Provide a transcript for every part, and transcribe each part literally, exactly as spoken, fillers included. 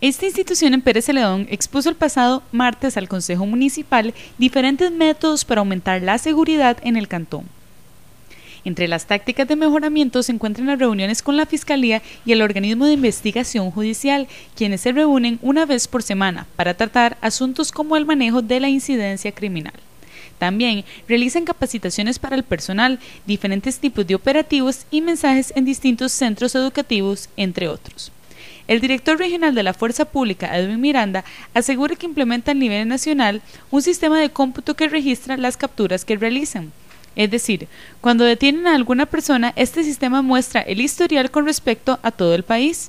Esta institución en Pérez Celedón expuso el pasado martes al Consejo Municipal diferentes métodos para aumentar la seguridad en el cantón. Entre las tácticas de mejoramiento se encuentran las reuniones con la Fiscalía y el organismo de investigación judicial, quienes se reúnen una vez por semana para tratar asuntos como el manejo de la incidencia criminal. También realizan capacitaciones para el personal, diferentes tipos de operativos y mensajes en distintos centros educativos, entre otros. El director regional de la Fuerza Pública, Edwin Miranda, asegura que implementa a nivel nacional un sistema de cómputo que registra las capturas que realizan. Es decir, cuando detienen a alguna persona, este sistema muestra el historial con respecto a todo el país.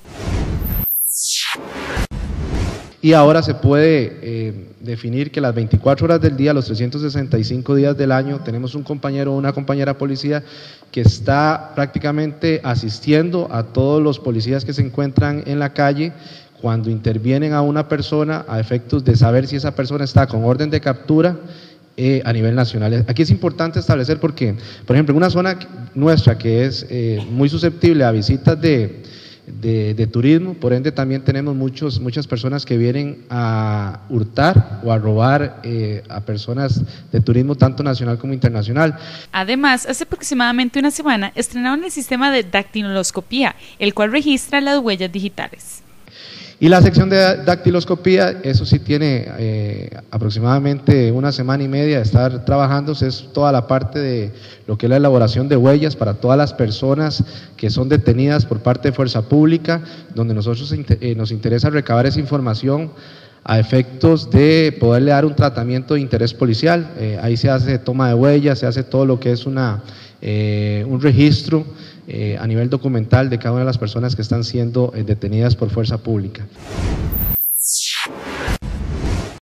Y ahora se puede eh, definir que las veinticuatro horas del día, los trescientos sesenta y cinco días del año, tenemos un compañero o una compañera policía que está prácticamente asistiendo a todos los policías que se encuentran en la calle cuando intervienen a una persona a efectos de saber si esa persona está con orden de captura eh, a nivel nacional. Aquí es importante establecer porque, por ejemplo, en una zona nuestra que es eh, muy susceptible a visitas de De, de turismo, por ende también tenemos muchos, muchas personas que vienen a hurtar o a robar eh, a personas de turismo tanto nacional como internacional. Además, hace aproximadamente una semana estrenaron el sistema de dactiloscopía, el cual registra las huellas digitales. Y la sección de dactiloscopía, eso sí tiene eh, aproximadamente una semana y media de estar trabajándose, es toda la parte de lo que es la elaboración de huellas para todas las personas que son detenidas por parte de Fuerza Pública, donde nosotros eh, nos interesa recabar esa información a efectos de poderle dar un tratamiento de interés policial. Eh, ahí se hace toma de huellas, se hace todo lo que es una, eh, un registro Eh, a nivel documental de cada una de las personas que están siendo eh, detenidas por Fuerza Pública.